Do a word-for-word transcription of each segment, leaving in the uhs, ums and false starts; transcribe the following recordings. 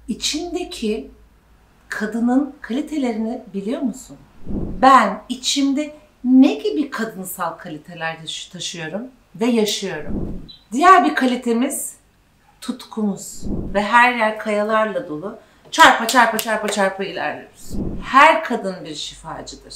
İçindeki kadının kalitelerini biliyor musun? Ben içimde ne gibi kadınsal kaliteler taşıyorum ve yaşıyorum? Diğer bir kalitemiz tutkumuz ve her yer kayalarla dolu. Çarpa çarpa çarpa çarpa ilerliyoruz. Her kadın bir şifacıdır.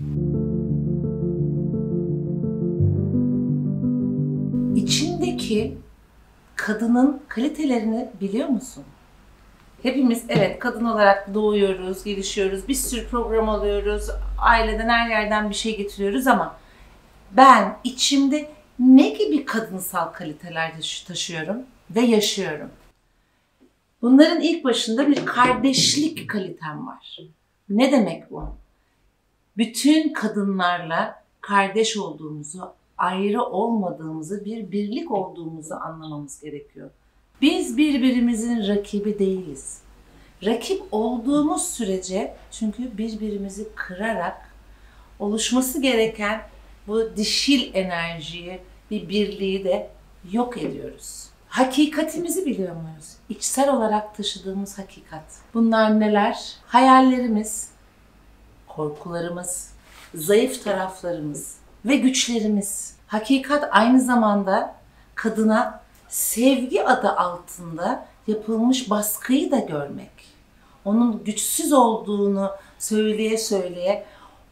İçindeki kadının kalitelerini biliyor musun? Hepimiz evet kadın olarak doğuyoruz, gelişiyoruz, bir sürü program alıyoruz, aileden her yerden bir şey getiriyoruz ama ben içimde ne gibi kadınsal kaliteler taşıyorum ve yaşıyorum? Bunların ilk başında bir kardeşlik kalitem var. Ne demek bu? Bütün kadınlarla kardeş olduğumuzu, ayrı olmadığımızı, bir birlik olduğumuzu anlamamız gerekiyor. Biz birbirimizin rakibi değiliz. Rakip olduğumuz sürece çünkü birbirimizi kırarak oluşması gereken bu dişil enerjiyi, bir birliği de yok ediyoruz. Hakikatimizi biliyor muyuz? İçsel olarak taşıdığımız hakikat. Bunlar neler? Hayallerimiz, korkularımız, zayıf taraflarımız ve güçlerimiz. Hakikat aynı zamanda kadına sevgi adı altında yapılmış baskıyı da görmek. Onun güçsüz olduğunu söyleye söyleye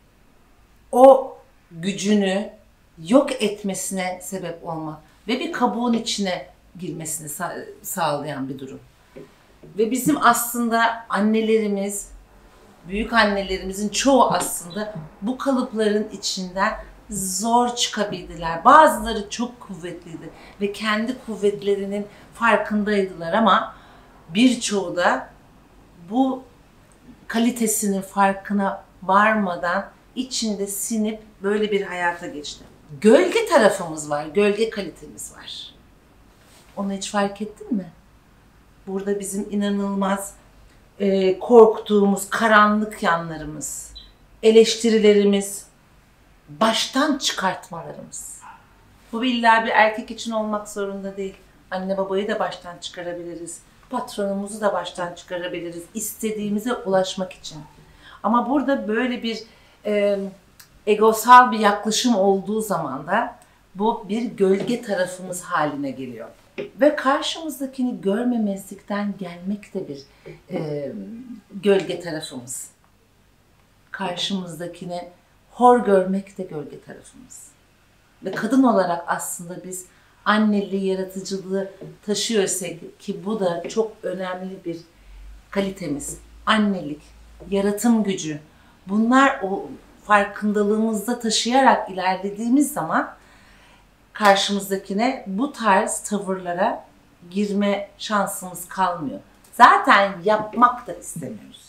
o gücünü yok etmesine sebep olmak ve bir kabuğun içine girmesini sa- sağlayan bir durum. Ve bizim aslında annelerimiz, büyük annelerimizin çoğu aslında bu kalıpların içinden zor çıkabildiler. Bazıları çok kuvvetliydi ve kendi kuvvetlerinin farkındaydılar ama birçoğu da bu kalitesinin farkına varmadan içinde sinip böyle bir hayata geçti. Gölge tarafımız var, gölge kalitemiz var. Onu hiç fark ettin mi? Burada bizim inanılmaz e, korktuğumuz karanlık yanlarımız, eleştirilerimiz, baştan çıkartmalarımız. Bu illa bir erkek için olmak zorunda değil. Anne babayı da baştan çıkarabiliriz. Patronumuzu da baştan çıkarabiliriz. İstediğimize ulaşmak için. Ama burada böyle bir e, egosal bir yaklaşım olduğu zaman da bu bir gölge tarafımız haline geliyor. Ve karşımızdakini görmemezlikten gelmek de bir e, gölge tarafımız. Karşımızdakini hor görmek de gölge tarafımız. Ve kadın olarak aslında biz anneliği, yaratıcılığı taşıyorsak ki bu da çok önemli bir kalitemiz. Annelik, yaratım gücü. Bunlar o farkındalığımızda taşıyarak ilerlediğimiz zaman karşımızdakine bu tarz tavırlara girme şansımız kalmıyor. Zaten yapmak da istemiyoruz.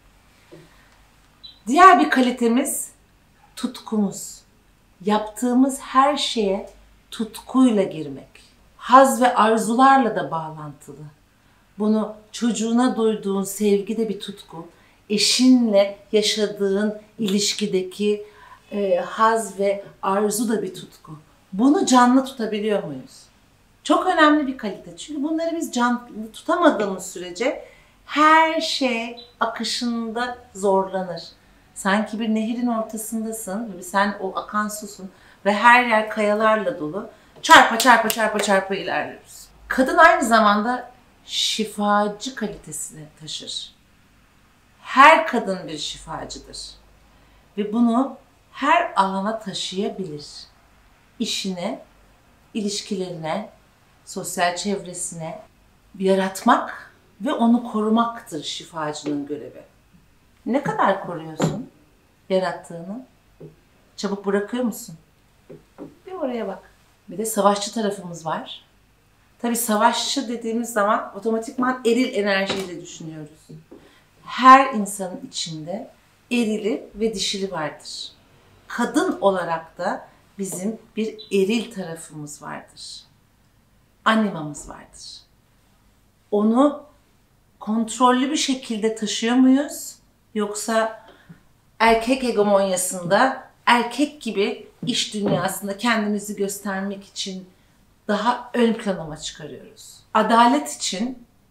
Diğer bir kalitemiz tutkumuz. Yaptığımız her şeye tutkuyla girmek. Haz ve arzularla da bağlantılı. Bunu çocuğuna duyduğun sevgi de bir tutku. Eşinle yaşadığın ilişkideki e, haz ve arzu da bir tutku. Bunu canlı tutabiliyor muyuz? Çok önemli bir kalite. Çünkü bunları biz canlı tutamadığımız sürece her şey akışında zorlanır. Sanki bir nehirin ortasındasın ve sen o akan susun ve her yer kayalarla dolu. Çarpa çarpa çarpa çarpa ilerliyoruz. Kadın aynı zamanda şifacı kalitesini taşır. Her kadın bir şifacıdır. Ve bunu her alana taşıyabilir. İşine, ilişkilerine, sosyal çevresine yaratmak ve onu korumaktır şifacının görevi. Ne kadar koruyorsun yarattığını? Çabuk bırakıyor musun? Bir oraya bak. Bir de savaşçı tarafımız var. Tabii savaşçı dediğimiz zaman otomatikman eril enerjiyle düşünüyoruz. Her insanın içinde erili ve dişili vardır. Kadın olarak da bizim bir eril tarafımız vardır. Animamız vardır. Onu kontrollü bir şekilde taşıyor muyuz? Yoksa erkek hegemonyasında erkek gibi iş dünyasında kendimizi göstermek için daha ön plana çıkarıyoruz. Adalet için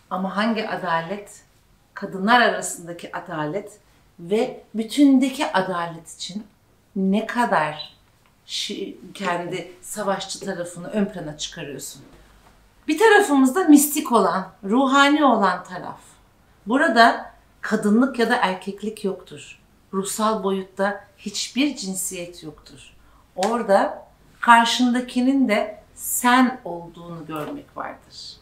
Ama hangi adalet? Kadınlar arasındaki adalet ve bütündeki adalet için ne kadar kendi savaşçı tarafını ön plana çıkarıyorsun? Bir tarafımızda mistik olan, ruhani olan taraf. Burada kadınlık ya da erkeklik yoktur. Ruhsal boyutta hiçbir cinsiyet yoktur. Orada karşındakinin de sen olduğunu görmek vardır.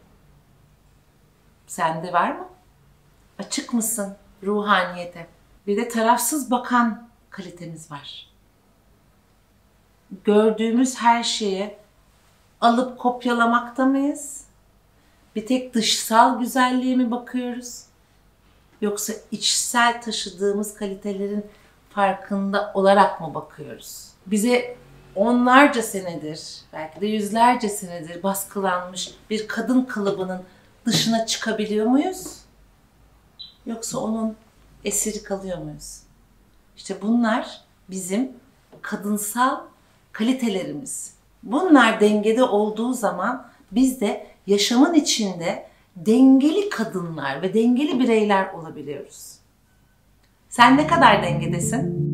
Sende var mı? Açık mısın ruhaniyete? Bir de tarafsız bakan kalitemiz var. Gördüğümüz her şeye alıp kopyalamakta mıyız? Bir tek dışsal güzelliğe mi bakıyoruz? Yoksa içsel taşıdığımız kalitelerin farkında olarak mı bakıyoruz? Bize onlarca senedir, belki de yüzlerce senedir baskılanmış bir kadın kalıbının dışına çıkabiliyor muyuz? Yoksa onun esiri kalıyor muyuz? İşte bunlar bizim kadınsal kalitelerimiz. Bunlar dengede olduğu zaman biz de yaşamın içinde dengeli kadınlar ve dengeli bireyler olabiliyoruz. Sen ne kadar dengedesin?